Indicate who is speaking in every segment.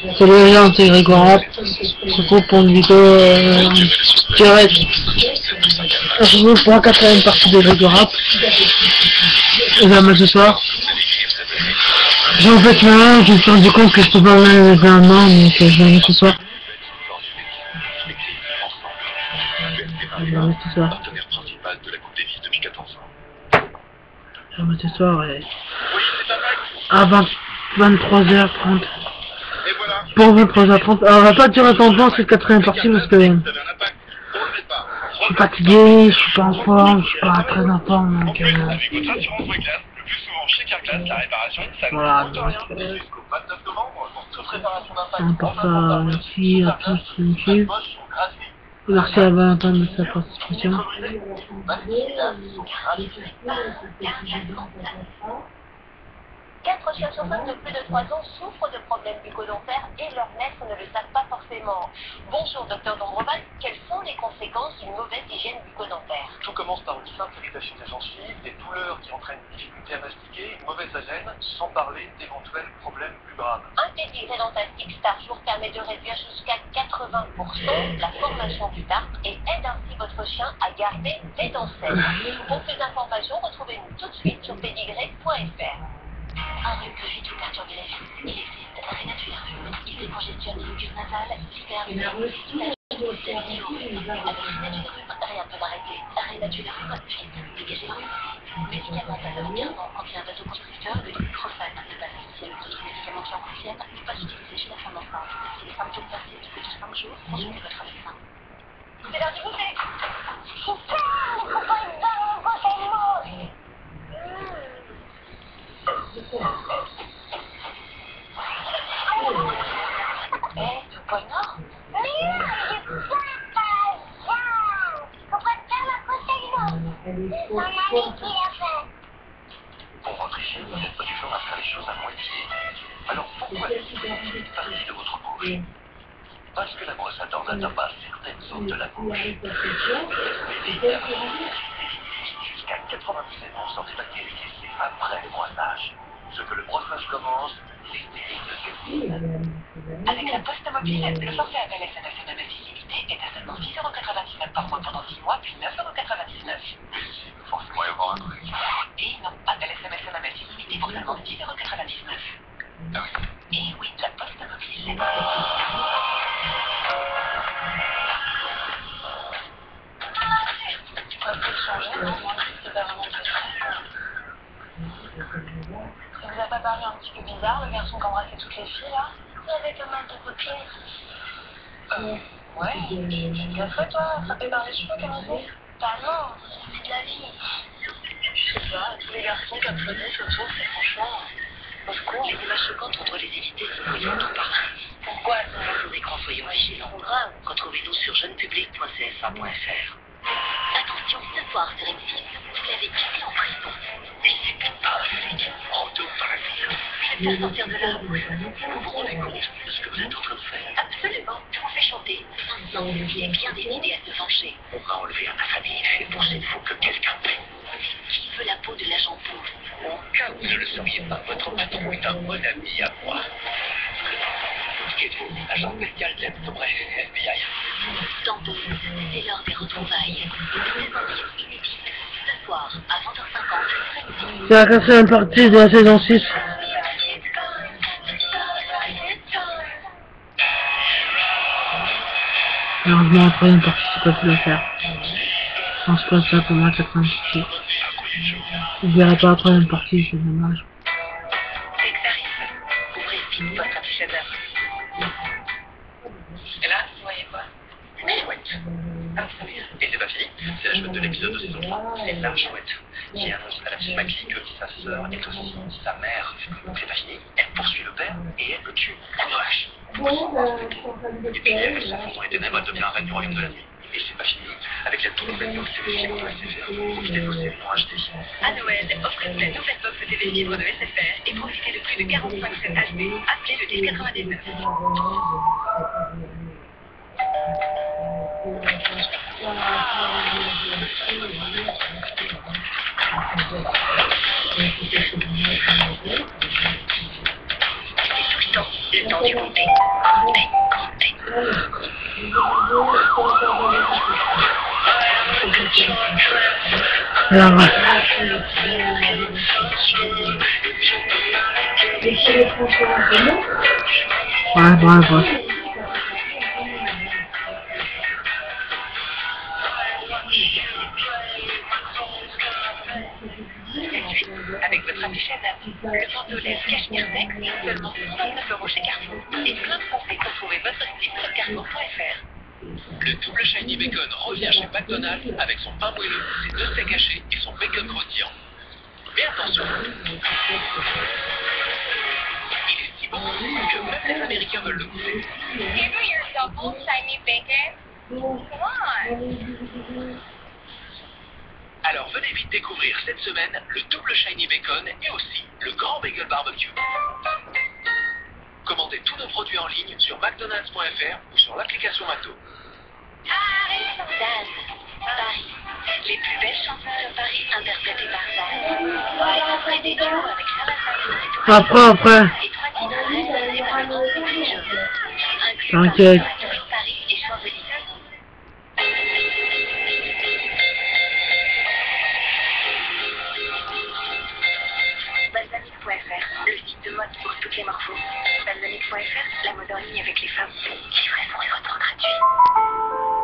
Speaker 1: Salut les gens, c'est Grégoire. On se retrouve pour une vidéo direct. On se retrouve pour la quatrième partie de Grégoire. Et là, ce soir. J'ai en fait là, je me suis rendu compte que je peux pas lever un an, donc je vais ce soir. Je vais ce soir. Je vais ce soir et à 23h30. Pour 23h30. Alors, on va pas durer longtemps cette quatrième partie parce que je suis fatigué, je suis pas en forme, je suis pas très en forme, donc voilà, donc pour ça, merci à tous qui me suivent. Merci à Valentin de sa participation.
Speaker 2: 4 chiens sur 5 de plus de 3 ans souffrent de problèmes bucco-dentaires et leurs maîtres ne le savent pas forcément. Bonjour docteur Dombreval, quelles sont les conséquences d'une mauvaise hygiène bucco-dentaire?
Speaker 3: Tout commence par une simple irritation des gencives, des douleurs qui entraînent une difficulté à mastiquer, une mauvaise haleine, sans parler d'éventuels problèmes plus graves.
Speaker 2: Un pédigré dentastique par jour permet de réduire jusqu'à 80% la formation du tartre et aide ainsi votre chien à garder des dents saines. Pour plus d'informations, retrouvez-nous tout de suite sur pédigré.fr. Un rhume peut vite vous perturber la vie. Il existe Rénatularum. Il décongestionne les muqueuses nasales, libère le nerf, avec Rénatularum, rien ne peut m'arrêter. Rénatularum, vite, dégagez le rhume. Médicament à 15 ans contient un vasoconstricteur, le diclofène. Ne pas associer avec d'autres médicaments qui en contiennent, ne pas utiliser chez la femme enceinte. Si les symptômes persistent plus de 5 jours, consultez votre médecin. C'est l'heure du goûter. Putain, faut pas être dans le prochainement. Tout point nord? Mais non, je peux pas ça. Faut pas faire la prochaine. C'est son ami qui l'a fait.
Speaker 3: Pour votre hygiène, vous n'êtes pas du genre à faire les choses à moitié. Alors pourquoi cette partie de votre bouche? Parce que la brosse à dents n'atteint pas certaines zones de la bouche. Jusqu'à 97% des bactéries laissées après le brossage. Ce que le brossage commence,
Speaker 2: avec la Poste Mobile, le forfait appel SMS MMS illimité est à seulement 6,99 € par mois pendant 6 mois, puis 9,99 €.
Speaker 3: mais si, forcément y avoir un truc.
Speaker 2: Et non, appel SMS MMS illimité pour seulement 10,99 €.
Speaker 3: Ah oui.
Speaker 2: Et oui, la Poste Mobile. Tu pourrais peut-être changer, non? Moi, c'est pas vraiment très frais. Ça vous a pas paru un petit peu bizarre, le garçon qui embrassait toutes les filles, là? Avec un mal de copine. Ouais. Tu l'as fait, toi, attrapé par les cheveux, comme on dit? Bah non, c'est de la vie. Je sais pas, tous les garçons comme Faudès autour, c'est franchement... Au secours, les images choquantes, on doit les éviter, sinon ils sont tout partout. Pourquoi sur nos écrans, soyons vigilants? Grave. Retrouvez-nous sur jeunepublic.csa.fr. Attention, ce soir sur M6, vous l'avez quitté en prison. Et c'était pas un flic, retour dans la ville. Je vais pas sortir de là. Vous vous rendez compte de ce que vous êtes en train de faire? Absolument. Je vous fais chanter. Ensemble, il est bien décidé à se venger.
Speaker 3: On va enlever à ma famille et pour cette fois que quelqu'un paie.
Speaker 2: Qui veut la peau de l'agent Pouf?
Speaker 3: Au cas où vous ne le sauriez pas, votre patron est un bon ami à moi. Qui êtes-vous? Agent spécial d'Aide Sombre, FBI.
Speaker 2: Danseuse, c'est l'heure des retrouvailles. Des aventures inédites. Ce soir, à 20h50,
Speaker 1: C'est la quatrième partie de la saison 6. Malheureusement, la troisième partie, c'est pas pu le faire. Je pense pas ça pour moi, la quatrième partie. Je verrai pas la troisième partie, c'est dommage.
Speaker 2: Texaris, ouvrez vite votre afficheur.
Speaker 3: Et là, vous voyez quoi? Une chouette. Ah, très bien. Et c'est pas fini. C'est la chouette de l'épisode de saison 3. C'est la chouette qui annonce à la petite Maggie que sa sœur est aussi sa mère. C'est pas fini. Elle poursuit le père et elle le tue. La vache. Et puis elle s'effondre et ténèbres, elle devient un reine du royaume de la nuit. Et c'est pas fini. Avec la toute nouvelle box TV Fibre de SFR, profitez de vos séries en HD.
Speaker 2: À Noël, offrez la nouvelle box de TV Fibre de SFR et profitez de plus de 45 scènes HD. Appelez le 1099. Le temps du goûter. Goûter, goûter.
Speaker 1: Alors, ouais.
Speaker 2: Avec votre affichage, le manteau lèvres cachemire sec, seulement 129 € chez Carrefour. Et plein de conseils pour trouver votre style sur carrefour.fr.
Speaker 3: Le double shiny bacon revient chez McDonald's avec son pain moelleux, ses 2 steaks hachés et son bacon croustillant. Mais attention, il est si bon que même les Américains veulent le goûter.
Speaker 2: Give me your double shiny bacon. Come on.
Speaker 3: Alors venez vite découvrir cette semaine le double shiny bacon et aussi le grand bagel barbecue. Commandez tous nos produits en ligne sur mcdonalds.fr ou sur l'application Mato.
Speaker 2: Daz, Paris. Les plus belles chansons sur Paris interprétées par Daz. Après des duos avec Salazar
Speaker 1: Après.
Speaker 2: et 3 titres réalisés par le groupe Petit Jeu.
Speaker 1: T'inquiète.
Speaker 2: Paris et Champs-Élysées. Balsamique.fr, le site de mode pour toutes les morphos. Balsamique.fr, la mode en ligne avec les femmes. Livraison et retour gratuit.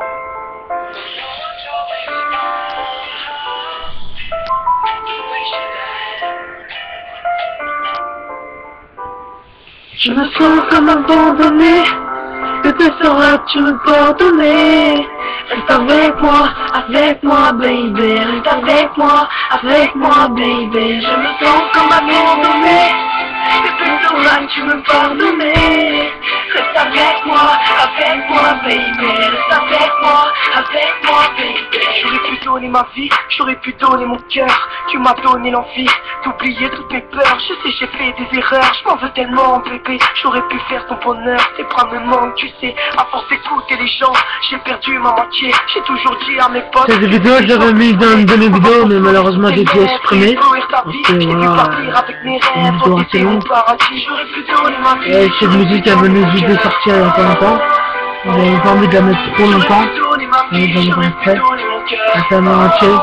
Speaker 1: Je me sens comme abandonné. Peut-être sauras-tu me pardonner. Reste avec moi, baby. Reste avec moi, baby. Je me sens comme abandonné. Peut-être sauras-tu me pardonner. Reste avec moi, baby. Reste avec moi, baby. J'aurais pu donner ma vie, j'aurais pu donner mon cœur. Tu m'as donné l'envie d'oublier toutes mes peurs. Je sais, j'ai fait des erreurs, je m'en veux tellement, bébé. J'aurais pu faire ton bonheur, tes bras me manquent, tu sais. À force d'écouter les gens, j'ai perdu ma moitié. J'ai toujours dit à mes potes. Cette vidéo, je l'avais mis dans une de mes vidéos, mais malheureusement, j'ai dû supprimer. Parce que voilà, c'est une vidéo assez longue. Cette musique, elle venait juste de sortir il y a pas longtemps. J'avais pas envie de la mettre trop longtemps. Mais j'en ai pas fait. Elle s'est entier.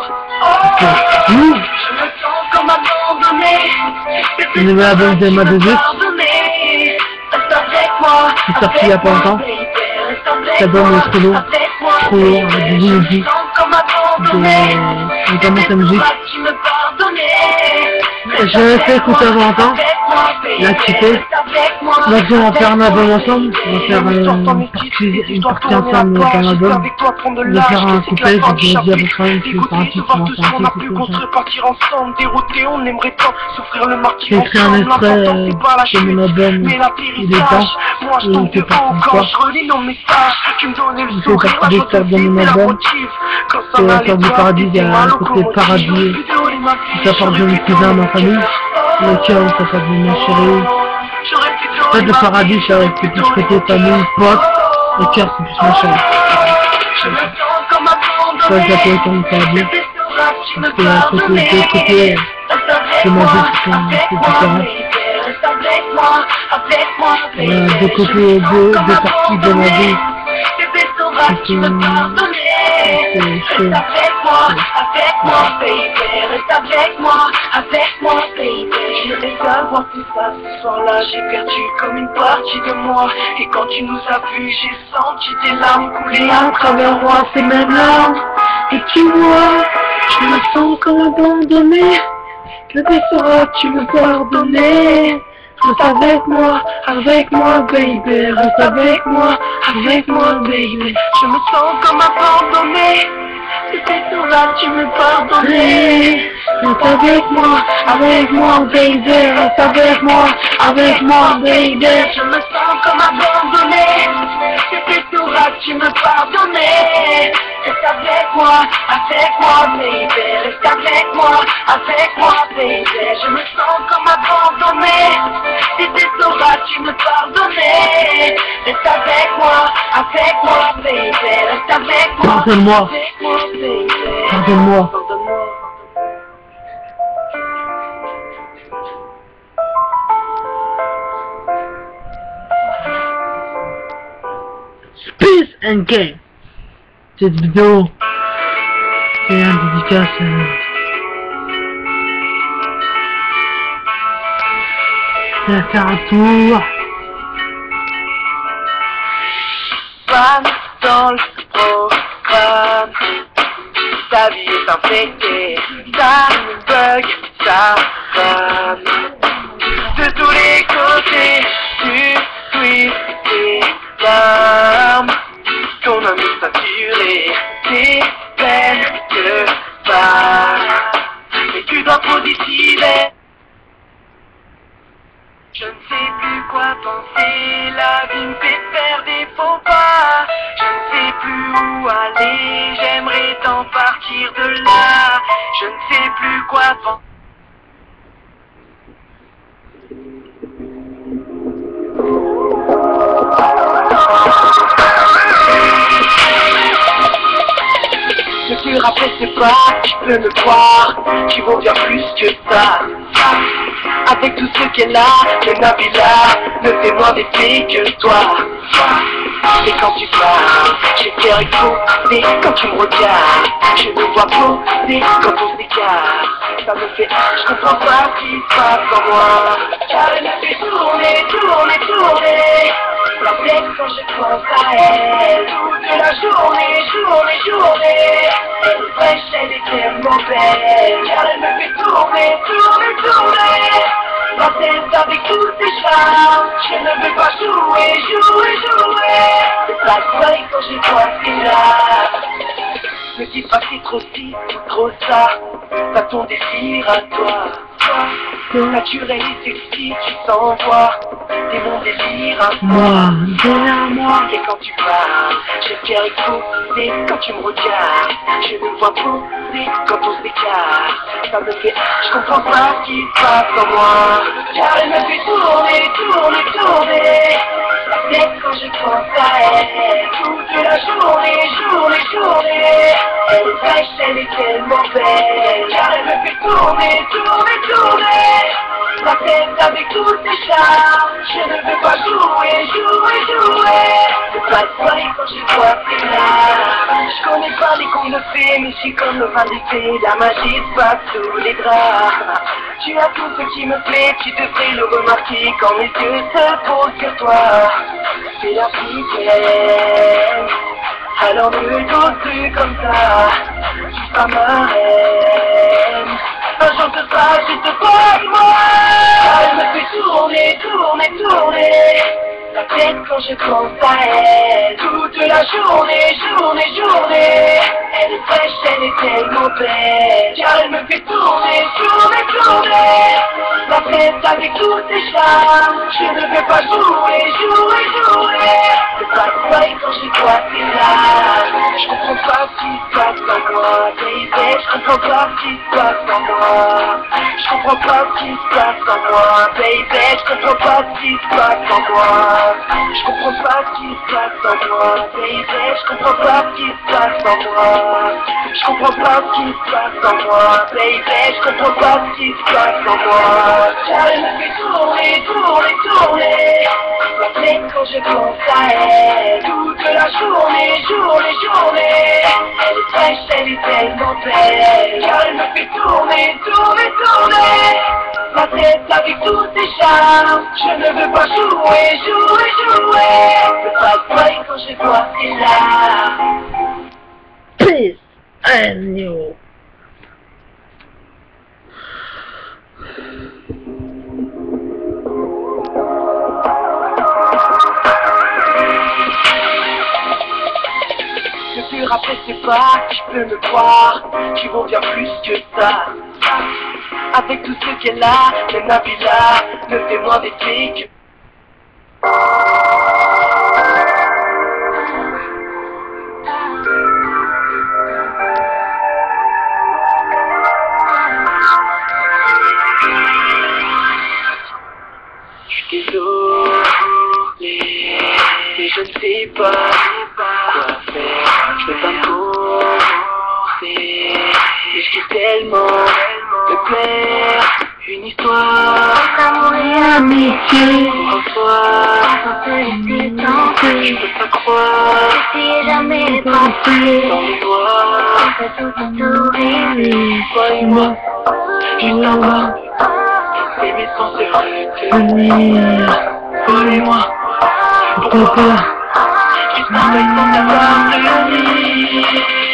Speaker 1: Je me mets à bonne ma de juste. C'est sorti il y a pas longtemps. Ça donne trop lourd. Trop lourd, avec des musiques. Notamment sa musique. J'avais fait écouter avant longtemps. Il a kiffé. Donc on va faire un album ensemble. On va faire une partie ensemble dans l'album. On va faire un couplet. Je dis à votre frère que c'est un titre. On va faire un titre comme ça. J'ai écrit un extrait de mon album. Il est temps. Il fait partie de quoi. Il fait partie des stars de mon album. C'est la sorte du paradis. Il y a un côté paradis. Ça part de mes cousins, ma famille. Le cœur, ça part de ma chérie. En fait, le paradis, c'est plus côté famille, pote. Le cœur, c'est plus ma chérie. Ça, je l'appelle comme le paradis. Parce qu'il y a un côté, deux côtés de ma vie qui sont différents. Il y a deux côtés, deux parties de ma vie.
Speaker 4: Avec moi, baby. Je vais savoir tout ça ce soir-là. J'ai perdu comme une partie de moi. Et quand tu nous as vus, j'ai senti tes larmes couler à travers moi. Ces mêmes larmes. Et tu vois, je me sens comme abandonné. Peut-être sauras-tu me pardonner. Reste avec moi, baby. Reste avec moi, baby. Je me sens comme abandonné. Peut-être sauras-tu me pardonner. Reste avec moi, baby. Reste avec moi, baby. Je me sens comme abandonné. Peut-être sauras-tu me pardonner. Reste avec moi, baby. Reste avec moi, baby. Je me sens comme abandonné. Peut-être sauras-tu me pardonner. Reste avec moi, baby. Reste avec moi.
Speaker 1: Pardonne-moi. Pardonne-moi. NK. Cette vidéo est un dédicace à faire un tour.
Speaker 4: Femme dans le programme, ta vie est infectée, ça bug, ça rame. De tous les côtés, tu twists tes larmes. Ton âme est saturée, tes peines que pas. Mais tu dois positiver. Je ne sais plus quoi penser, la vie me fait faire des faux pas. Je ne sais plus où aller, j'aimerais tant partir de là. Je ne sais plus quoi penser. Le pur après c'est pas, tu peux me croire, tu vaux bien plus que ça. Avec tout ce qu'elle a, le Nabila ne fait moins d'effet que toi. Et quand tu parles, j'ai le cœur explosé quand tu me regardes. Je me vois poser quand on s'écarte. Ça me fait, je comprends pas ce qui se passe en moi. Car elle me fait tourner, tourner, tourner la tête quand je pense à elle. Toute la journée, journée, journée. Elle est fraîche, elle est tellement belle. Car elle me fait tourner, tourner, tourner la tête avec tous ses charmes. Je ne veux pas jouer, jouer, jouer. C'est pas vrai quand j'ai toi, c'est là. Me dis pas que c'est trop ci, trop ça. T'as ton désir à toi. Naturel et sexy, tu t'envoies. T'es mon désir à
Speaker 1: Moi, derrière moi.
Speaker 4: Et quand tu parles, j'ai le cœur explosé quand tu me regardes. Je me vois poser quand on s'écarte. Ça me fait, je comprends pas ce qui se passe en moi. Car elle me fait tourner, tourner, tourner la tête quand je pense à elle. Toute la journée, journée, journée. Elle est fraîche, elle est tellement belle. Car elle me fait tourner, tourner, tourner la tête avec tous ses charmes. Je ne veux pas jouer, jouer, jouer. C'est pas vrai quand je vois c'est là. Je connais pas les contes de fées, mais je suis comme le vin d'été. La magie se passe sous les draps. Tu as tout ce qui me plaît, tu devrais le remarquer quand mes yeux se posent sur toi. C'est la peine. Alors ne t'ose plus comme ça. Tu seras ma reine. Un jour ce sera juste toi et moi. Elle me fait tourner, tourner, tourner la tête quand je pense à elle. Toute la journée, journée, journée. Elle est fraîche, elle est tellement belle. Car elle me fait tourner, tourner, tourner la tête avec tous ses charmes. Je ne veux pas jouer, jouer, jouer. C'est pas vrai quand je vois c'est là. Je comprends pas ce qui se passe en moi, baby. Je comprends pas ce qui se passe en moi. Je comprends pas ce qui se passe en moi, baby. Je comprends pas ce qui se passe en moi. Je comprends pas ce qui se passe en moi, baby. Je comprends pas ce qui se passe en moi. Je comprends pas ce qui se passe en moi, baby. Je comprends pas ce qui se passe en moi. Car elle me fait tourner, tourner, tourner la tête quand je pense à elle. Toute la journée, journée, journée. Elle est fraîche, elle est tellement belle. Car elle me fait tourner, tourner, tourner la tête avec tous ses charmes. Je ne veux pas jouer, jouer, jouer. C'est pas vrai quand je vois c'est là.
Speaker 1: Peace and you.
Speaker 4: Le pur après c'est pas, tu peux me croire, tu vaux bien plus que ça. Avec tout ce qu'elle a, le Nabila ne fait moins d'effet que... Je suis désolé, mais je ne sais pas quoi faire. Je veux pas me forcer, mais je suis tellement de plaire. Une histoire
Speaker 1: D'amour et amitié.
Speaker 4: pour un soir, Je peux pas croire.
Speaker 2: Si jamais pensé,
Speaker 4: Dans les doigts.
Speaker 2: on fait tout sourire.
Speaker 4: Croyez-moi, juste en bas. Bébé sans sécurité. Croyez-moi,
Speaker 1: Pourquoi pas?
Speaker 4: juste en bas sans t'avoir réuni.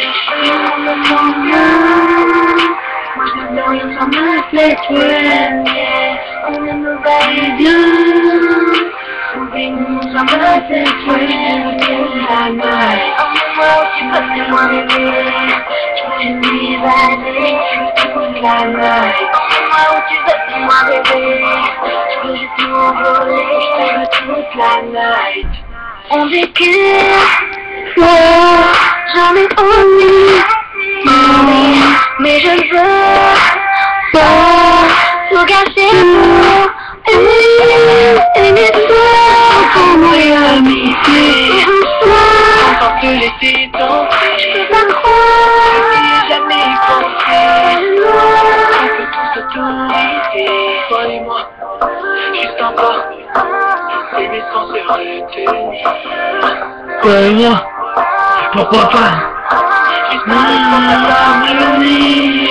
Speaker 2: Moi je ne veux rien sans me flétrer. On ne nous va bien. Oublie-nous sans me flétrer. Emmène-moi où tu veux, fais-moi rêver. Je veux m'évader, je veux toute la nuit. Emmène-moi où tu veux, fais-moi rêver. Je veux juste m'envoler, je veux toute la nuit. On vécu fort, j'en ai envie. Mais je ne veux pas tout gâcher pour une histoire
Speaker 4: Amour et amitié. Quand que l'été tombe,
Speaker 2: je peux pas croire.
Speaker 4: je n'y ai jamais pensé. On peut tous s'autoriser. Croyez-moi, juste encore. Bébé sans se retenir.
Speaker 1: Croyez-moi. Pourquoi pas?
Speaker 4: Juste en bas sans t'avoir réuni.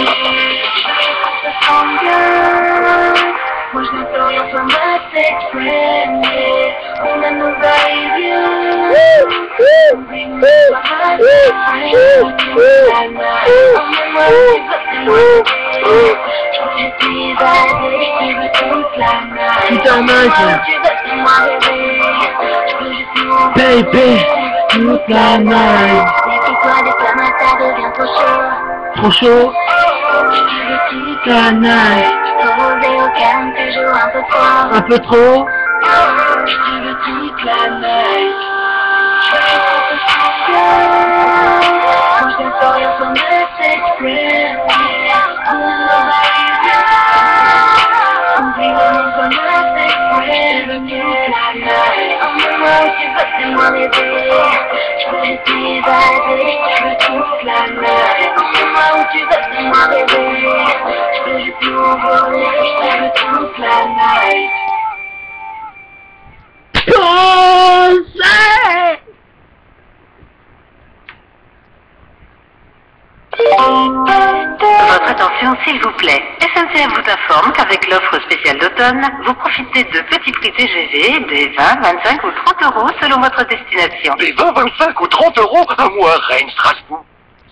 Speaker 2: Moi je n'entends rien sans ma s'exprimer. On a nos va-et-vient. Oublie-nous sans ma s'exprimer. Emmène-moi où tu veux, fais-moi rêver. Je veux juste m'évader, je veux toute la nuit.
Speaker 1: Putain, mec.
Speaker 2: Emmène-moi où tu veux, fais-moi rêver. Je veux juste m'envoler.
Speaker 1: Baby, toute la nuit.
Speaker 2: Méfie-toi des flammes, ça devient trop chaud.
Speaker 1: Trop chaud.
Speaker 2: Je veux toute
Speaker 1: La night.
Speaker 2: Posé au calme, toujours un peu trop.
Speaker 1: Un peu trop.
Speaker 4: Je veux toute la nuit.
Speaker 2: Moi je n'entends rien sans me s'exprimer. On ne va oublie-nous sans me s'exprimer. Je veux toute la nuit. Emmène-moi où tu veux, fais-moi rêver. Je veux juste m'évader, je veux toute la nuit. Emmène-moi où tu veux, fais-moi rêver. Je veux juste m'envoler, je veux toute la nuit.
Speaker 5: Votre attention s'il vous plaît. SNCF vous informe qu'avec l'offre spéciale d'automne, vous profitez de petits prix TGV des 20, 25 ou 30 euros selon votre destination.
Speaker 3: Les 20, 25 ou 30 euros à moi, Rennes, Strasbourg.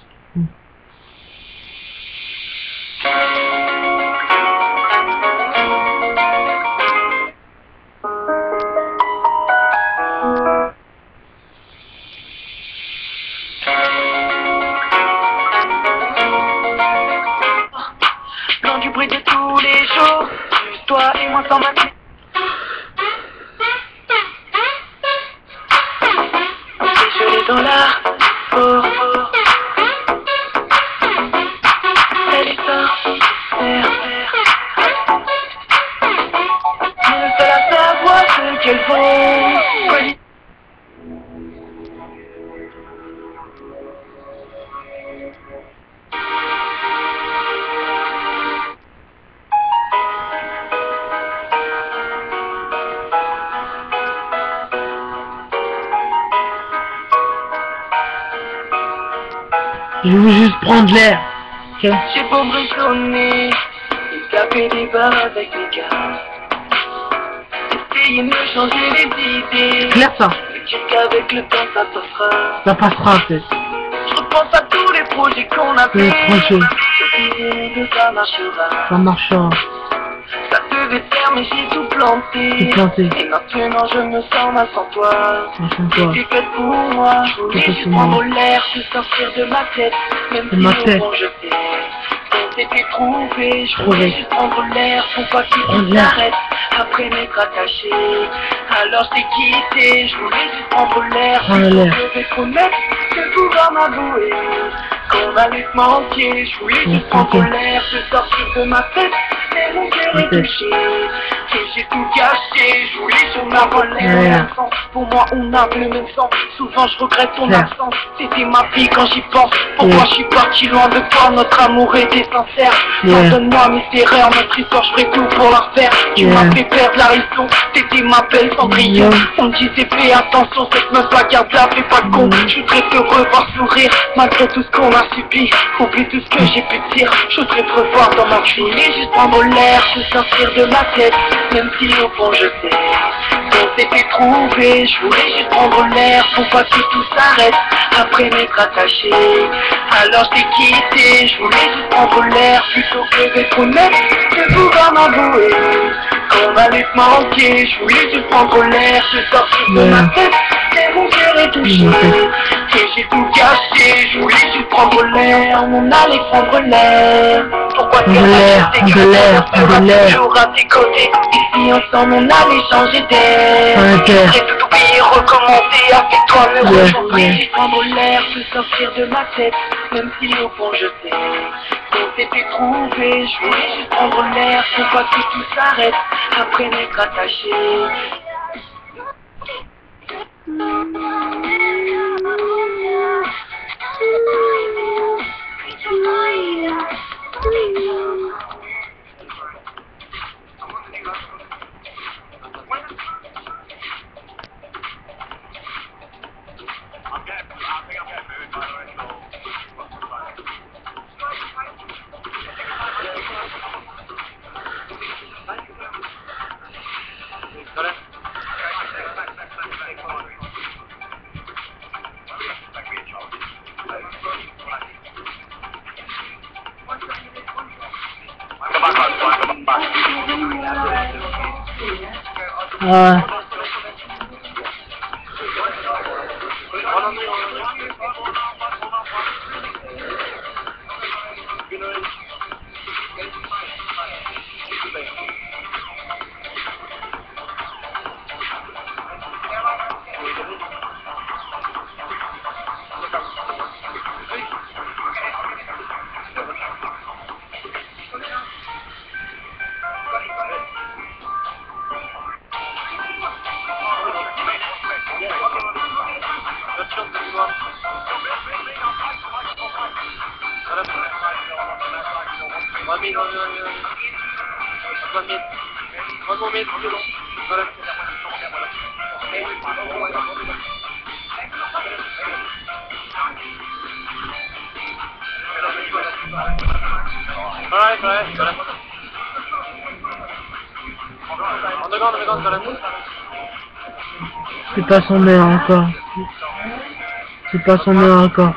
Speaker 4: Loin du bruit de tous les jours, juste toi et moi sans ma tête. Dégelé dans la peau. Elle est sincère. Le seul à savoir ce qu'elle vaut.
Speaker 1: Je veux juste prendre l'air. Ok.
Speaker 4: J'ai beau briconner, escaper des bars avec les gars. Essayer de me changer les idées.
Speaker 1: Clair ça.
Speaker 4: Mais tu sais qu'avec le temps ça passera.
Speaker 1: Ça passera peut-être.
Speaker 4: Je repense à tous les projets qu'on a
Speaker 1: Les
Speaker 4: fait.
Speaker 1: projets.
Speaker 4: Et que ça marchera.
Speaker 1: Ça marchera.
Speaker 4: Ça devait faire mais j'ai tout planté.
Speaker 1: Tout planté.
Speaker 4: Et maintenant je me sens mal sans toi.
Speaker 1: Sans toi.
Speaker 4: T'es faite pour moi. Je voulais
Speaker 1: T'es faite
Speaker 4: juste
Speaker 1: pour moi.
Speaker 4: prendre l'air, te sortir de ma tête. Même
Speaker 1: De
Speaker 4: si
Speaker 1: ma
Speaker 4: au
Speaker 1: tête.
Speaker 4: fond je sais qu'on s'était trouvé. Je
Speaker 1: Trouvé.
Speaker 4: voulais juste prendre l'air pour pas qu'il
Speaker 1: Prendre l'air.
Speaker 4: s'arrête. Après m'être attaché, alors je t'ai quitté. Je voulais juste prendre l'air.
Speaker 1: Prendre l'air.
Speaker 4: Je devais promettre de pouvoir m'avouer qu'on allait se manquer. Je voulais juste prendre l'air, te sortir de ma tête. mais mon cœur est touché. Et j'ai tout caché, je voulais sur ma volée. Pour moi on a le même sang, souvent je regrette ton absence. C'était ma vie quand j'y pense, pourquoi je suis parti loin de toi. Notre amour était sincère, pardonne-moi mes erreurs, notre histoire je ferai tout pour la refaire. Tu m'as fait perdre la raison, t'étais ma belle Cendrillon. On me disait fais attention, cette meuf bagarre-là, fais pas con. Je voudrais te revoir sourire, malgré tout ce qu'on a subi. Oublie tout ce que j'ai pu dire, je voudrais te revoir dans ma vie. Je voulais juste prendre l'air, te sortir de ma tête, même si au fond je sais qu'on s'était trouvé. Je voulais juste prendre l'air pour pas que tout s'arrête après m'être attaché. Alors je t'ai quitté, je voulais juste prendre l'air plutôt que d'être honnête, de pouvoir m'avouer qu'on allait se manquer. Je voulais juste prendre l'air, te sortir de ma tête, mais mon cœur est touché. Et j'ai tout caché, je voulais juste prendre l'air, on allait prendre l'air. Pourquoi tu as toujours à tes côtés? Ici ensemble on allait changer d'air. J'ai tout oublié, recommencer avec toi le rejoindre. Prendre l'air, te sortir de ma tête, même si au fond je sais qu'on s'était trouvé. Je voulais juste prendre l'air pour pas que tout s'arrête après m'être attaché.
Speaker 1: C'est pas son heure encore. C'est pas son heure encore.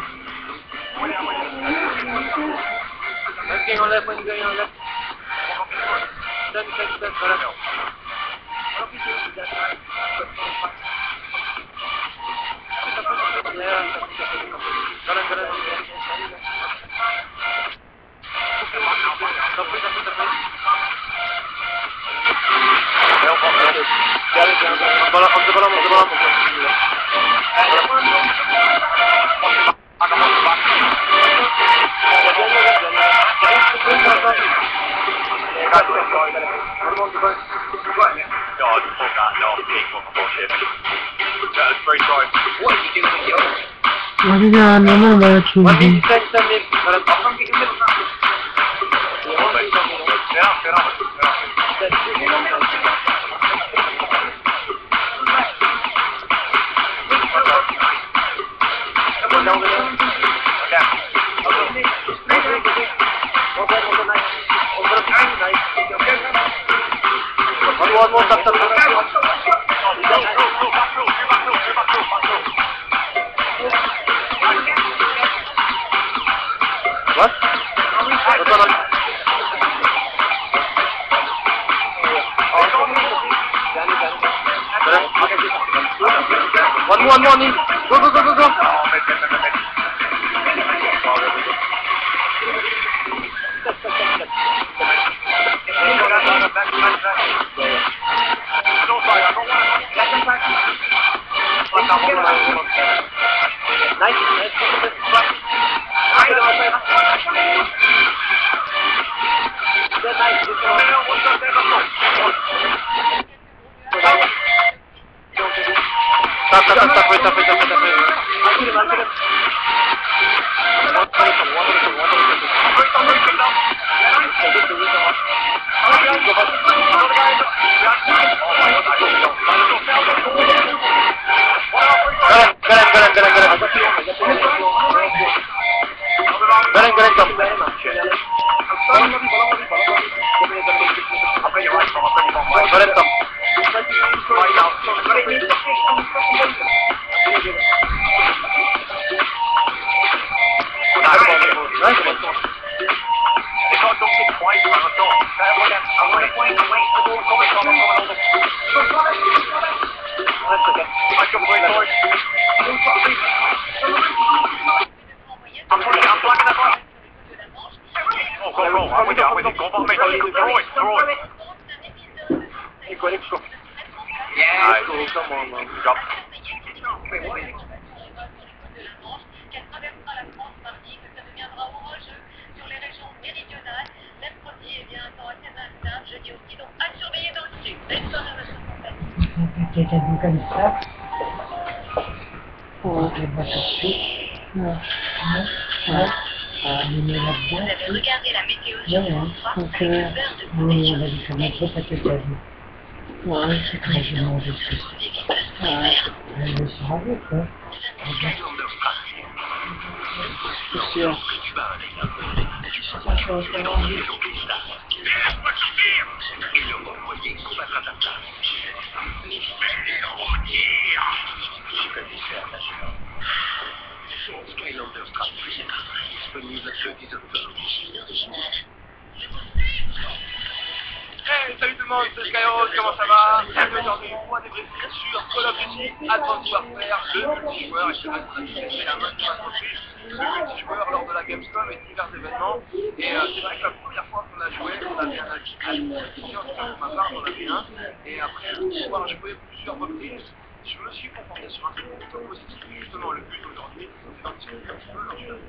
Speaker 6: One more, Neil. Go, go, go, go, go. Nice.
Speaker 1: Quelqu'un de comme ça. Oh, je vais pas chercher. Ouais. Mais là-dedans.
Speaker 2: Vous avez regardé la météo
Speaker 1: Ouais,
Speaker 2: sur
Speaker 1: ouais.
Speaker 2: France 3
Speaker 1: Donc,
Speaker 2: avec le beurre de
Speaker 1: oui, on a dû faire notre truc à quelqu'un. Ouais, c'est très bien mangé ça. Ouais, je me suis rendu, quoi. C'est sûr.
Speaker 6: Hey, salut tout le monde, c'est Skyros, comment ça va? Aujourd'hui, on va débriefer sur Call of Duty Advanced Warfare, le multijoueur, et je sais pas si ça fait la main qui m'a compris, le multijoueur lors de la Gamescom et divers événements. Et c'est vrai que la première fois qu'on a joué, on avait un avis assez mitigé, en tout cas pour ma part, j'en avais un. Et après pouvoir jouer plusieurs reprises, je me suis conforté sur un truc plutôt positif. Justement, le but aujourd'hui, c'est d'en discuter un petit peu lors de la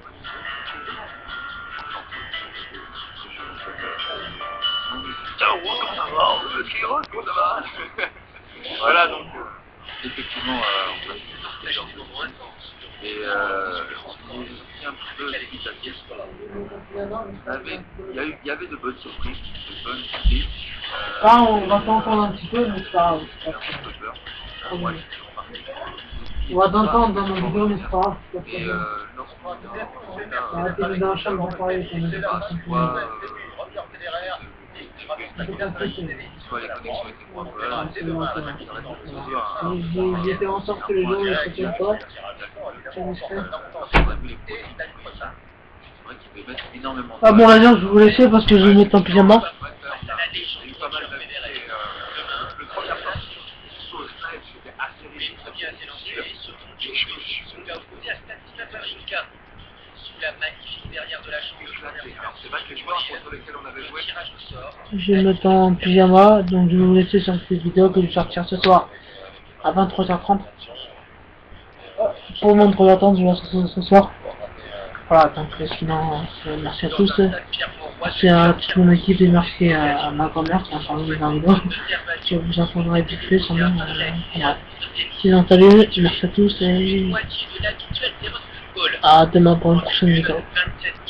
Speaker 6: comment ça va? Skyros, comment ça va? Voilà, donc
Speaker 7: effectivement, on va se faire et on est aussi un petit peu explicitatif. Il y avait de bonnes surprises, de bonnes idées.
Speaker 1: On va t'entendre un petit peu, mais c'est pas grave. On va t'entendre dans nos vidéos, mais c'est pas grave.
Speaker 7: Et
Speaker 1: Arrêtez de dans la chambre de parler, c'est une
Speaker 7: soit les connexions étaient moins bonnes,
Speaker 1: J'ai fait en sorte que les gens ne se tiennent pas. Ah bon, là, je vais vous laisser parce que je vais me mettre en pyjama. Je vais me mettre en pyjama, donc je vais vous laisser sur cette vidéo que je vais sortir ce soir à 23h30. Pour mon premier temps, je vais sortir ce soir. Voilà, donc sinon, merci à tous. Merci à toute mon équipe et merci à ma grand-mère qui a parlé dans la vidéo. Je vous informerai vite fait, sinon, ouais. Sinon, salut, merci à tous et à demain pour une prochaine vidéo.